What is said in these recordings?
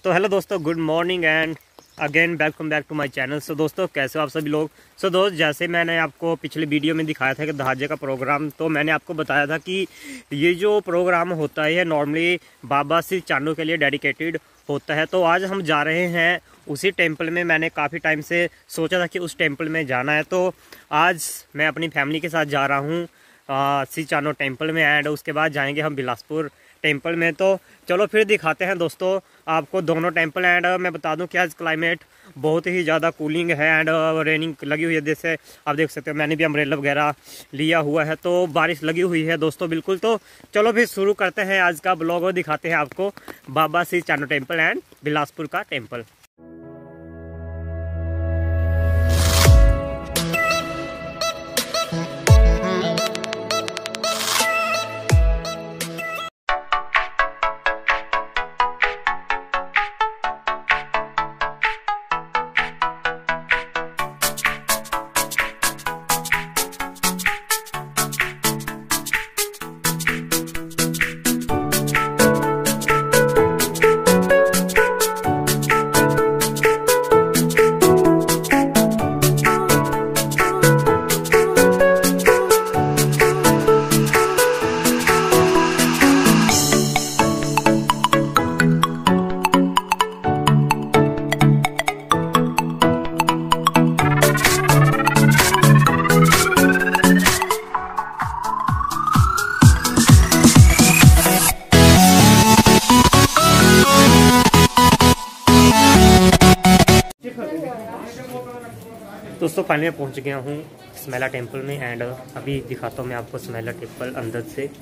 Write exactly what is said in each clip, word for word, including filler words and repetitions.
तो हेलो दोस्तों, good morning and again welcome back to my channel. So दोस्तों, कैसे हो आप सभी लोग। सो so, दोस्त, जैसे मैंने आपको पिछले वीडियो में दिखाया था कि दहाजे का प्रोग्राम, तो मैंने आपको बताया था कि ये जो प्रोग्राम होता है नॉर्मली बाबा श्री चानू के लिए डेडिकेटेड होता है। तो आज हम जा रहे हैं उसी टेम्पल में। मैंने काफ़ी टाइम से सोचा था कि उस टेम्पल में जाना है, तो आज मैं अपनी फैमिली के साथ जा रहा हूँ श्री चानू टेम्पल में एंड उसके बाद जाएंगे हम बिलासपुर टेम्पल में। तो चलो फिर दिखाते हैं दोस्तों आपको दोनों टेम्पल। एंड मैं बता दूं कि आज क्लाइमेट बहुत ही ज़्यादा कूलिंग है एंड रेनिंग लगी हुई है। जैसे आप देख सकते हो, मैंने भी अम्ब्रेला वगैरह लिया हुआ है, तो बारिश लगी हुई है दोस्तों बिल्कुल। तो चलो फिर शुरू करते हैं आज का ब्लॉग और दिखाते हैं आपको बाबा श्री चानू टेम्पल एंड बिलासपुर का टेम्पल। दोस्तों फाइनली मैं पहुंच गया हूँ स्मेला टेम्पल में एंड अभी दिखाता हूँ मैं आपको स्मेला टेम्पल अंदर से।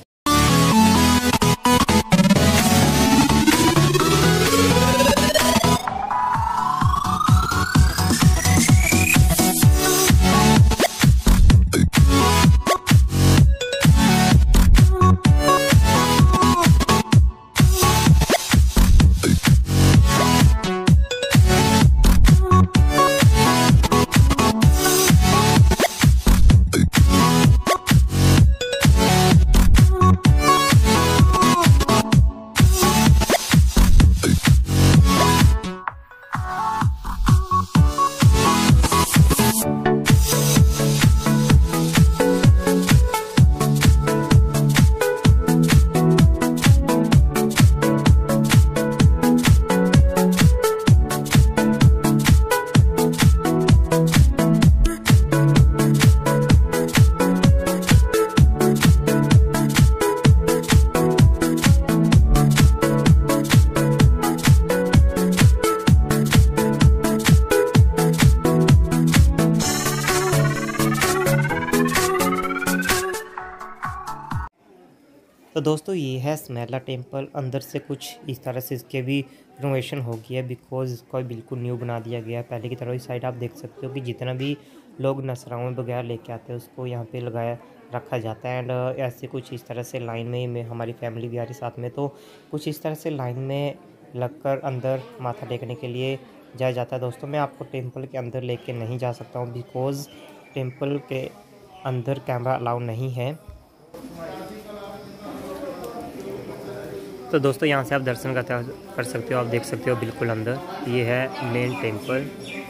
तो दोस्तों ये है स्मेला टेम्पल। अंदर से कुछ इस तरह से इसके भी रिनोवेशन हो गया है, बिकॉज इसको बिल्कुल न्यू बना दिया गया है। पहले की तरह इस साइड आप देख सकते हो कि जितना भी लोग नसरावन वगैरह लेके आते हैं उसको यहाँ पे लगाया रखा जाता है। एंड ऐसे कुछ इस तरह से लाइन में, में हमारी फैमिली भी आ रही साथ में, तो कुछ इस तरह से लाइन में लगकर अंदर माथा टेकने के लिए जाया जाता है। दोस्तों मैं आपको टेम्पल के अंदर लेके नहीं जा सकता हूँ, बिकॉज़ टेम्पल के अंदर कैमरा अलाउ नहीं है। तो दोस्तों यहाँ से आप दर्शन करते कर सकते हो, आप देख सकते हो बिल्कुल अंदर। ये है मेन टेम्पल,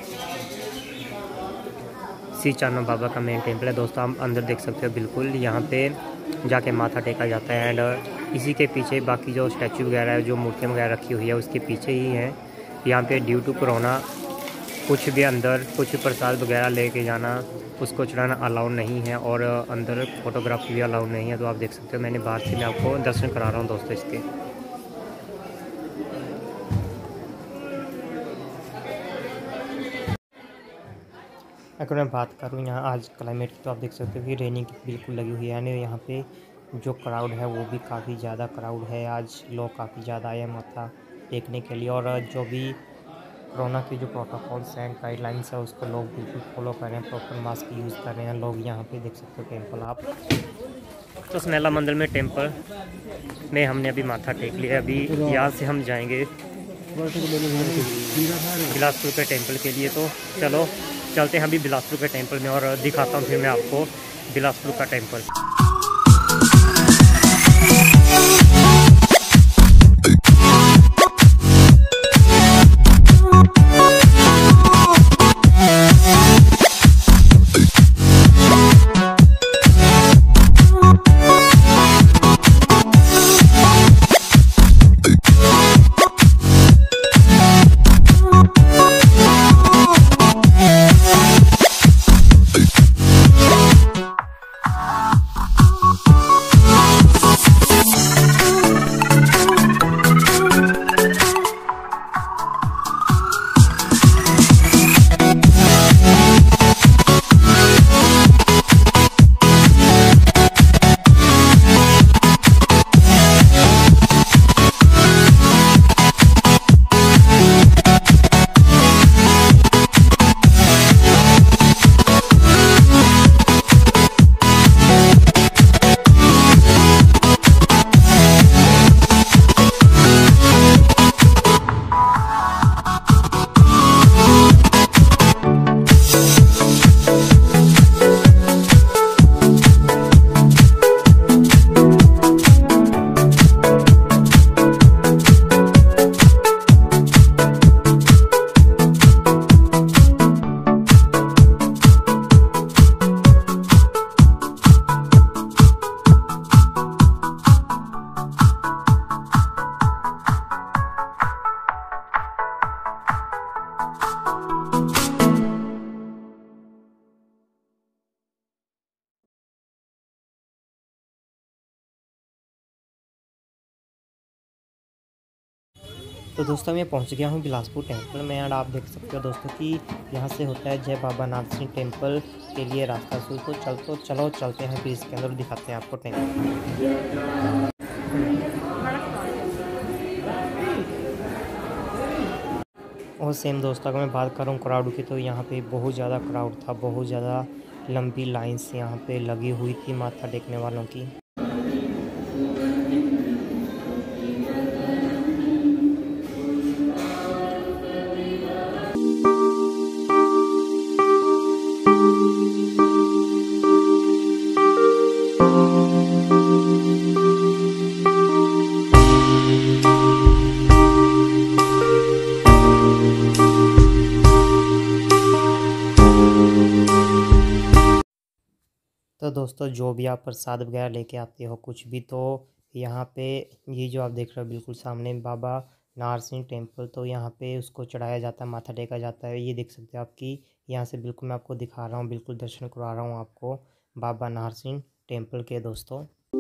श्री चानू बाबा का मेन टेम्पल है दोस्तों। आप अंदर देख सकते हो बिल्कुल, यहाँ पे जाके माथा टेका जाता है। एंड इसी के पीछे बाकी जो स्टैचू वगैरह है, जो मूर्तियाँ वगैरह रखी हुई है, उसके पीछे ही है। यहाँ पे ड्यू टू कोरोना कुछ भी अंदर कुछ प्रसाद वगैरह लेके जाना, उसको चढ़ाना अलाउ नहीं है और अंदर फोटोग्राफी भी अलाउ नहीं है। तो आप देख सकते हो, मैंने बाहर से मैं आपको दर्शन करा रहा हूँ दोस्तों इसके। अगर मैं बात करूँ यहाँ आज क्लाइमेट की, तो आप देख सकते हो कि रेनिंग बिल्कुल लगी हुई है। यानी यहाँ पे जो क्राउड है वो भी काफ़ी ज़्यादा क्राउड है। आज लोग काफ़ी ज़्यादा आए हैं माथा टेकने के लिए, और जो भी कोरोना की जो प्रोटोकॉल्स हैं, गाइडलाइंस है, उसको लोग बिल्कुल फॉलो कर रहे हैं, प्रॉपर मास्क यूज़ कर रहे हैं लोग। यहाँ पे देख सकते हो टेम्पल आप। तो स्मेला मंदिर में टेम्पल में हमने अभी माथा टेक लिया। अभी यहाँ से हम जाएंगे बिलासपुर के टेम्पल के लिए। तो चलो चलते हैं अभी बिलासपुर के टेम्पल में और दिखाता हूँ फिर मैं आपको बिलासपुर का टेम्पल। तो दोस्तों मैं पहुंच गया हूं बिलासपुर टेंपल में और आप देख सकते हो दोस्तों कि यहां से होता है जय बाबा नाथ सिंह टेंपल के लिए रास्ता शुरू। तो चल तो चलो चलते हैं फिर इसके अंदर दिखाते हैं आपको टेंपल। और सेम दोस्तों अगर मैं बात करूँ क्राउड की तो यहाँ पे बहुत ज़्यादा क्राउड था, बहुत ज़्यादा लंबी लाइन्स यहाँ पे लगी हुई थी माथा टेकने वालों की। तो दोस्तों जो भी आप प्रसाद वगैरह लेके आते हो कुछ भी, तो यहाँ पे ये जो आप देख रहे हो बिल्कुल सामने बाबा नाहर सिंह टेम्पल, तो यहाँ पे उसको चढ़ाया जाता है, माथा टेका जाता है। ये देख सकते हो आपकी यहाँ से बिल्कुल मैं आपको दिखा रहा हूँ, बिल्कुल दर्शन करवा रहा हूँ आपको बाबा नाहर सिंह टेम्पल के दोस्तों।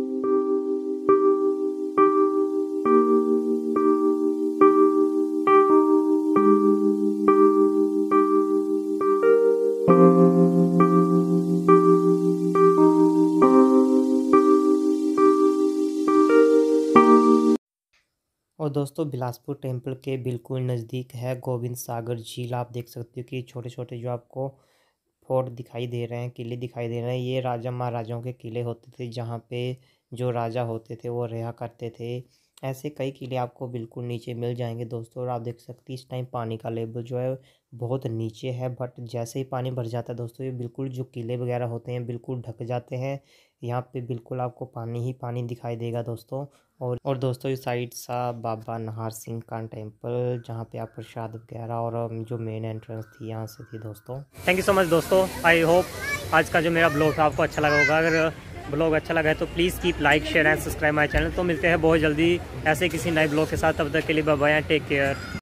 और दोस्तों बिलासपुर टेंपल के बिल्कुल नज़दीक है गोविंद सागर झील। आप देख सकते हो कि छोटे छोटे जो आपको फोर्ट दिखाई दे रहे हैं, किले दिखाई दे रहे हैं, ये राजा महाराजाओं के किले होते थे जहाँ पे जो राजा होते थे वो रहा करते थे। ऐसे कई किले आपको बिल्कुल नीचे मिल जाएंगे दोस्तों। और आप देख सकते हैं इस टाइम पानी का लेवल जो है बहुत नीचे है, बट जैसे ही पानी भर जाता है दोस्तों ये बिल्कुल जो किले वगैरह होते हैं बिल्कुल ढक जाते हैं। यहाँ पे बिल्कुल आपको पानी ही पानी दिखाई देगा दोस्तों। और और दोस्तों इस साइड सा बाबा नाहर सिंह का टेंपल जहाँ पे आप प्रसाद वगैरह और जो मेन एंट्रेंस थी यहाँ से थी दोस्तों। थैंक यू सो मच दोस्तों। आई होप आज का जो मेरा ब्लॉग था आपको अच्छा लगा होगा। अगर ब्लॉग अच्छा लगा है तो please keep like share and subscribe my channel. तो मिलते हैं बहुत जल्दी ऐसे किसी नए ब्लॉग के साथ, तब तक के लिए बाय बाय, टेक केयर।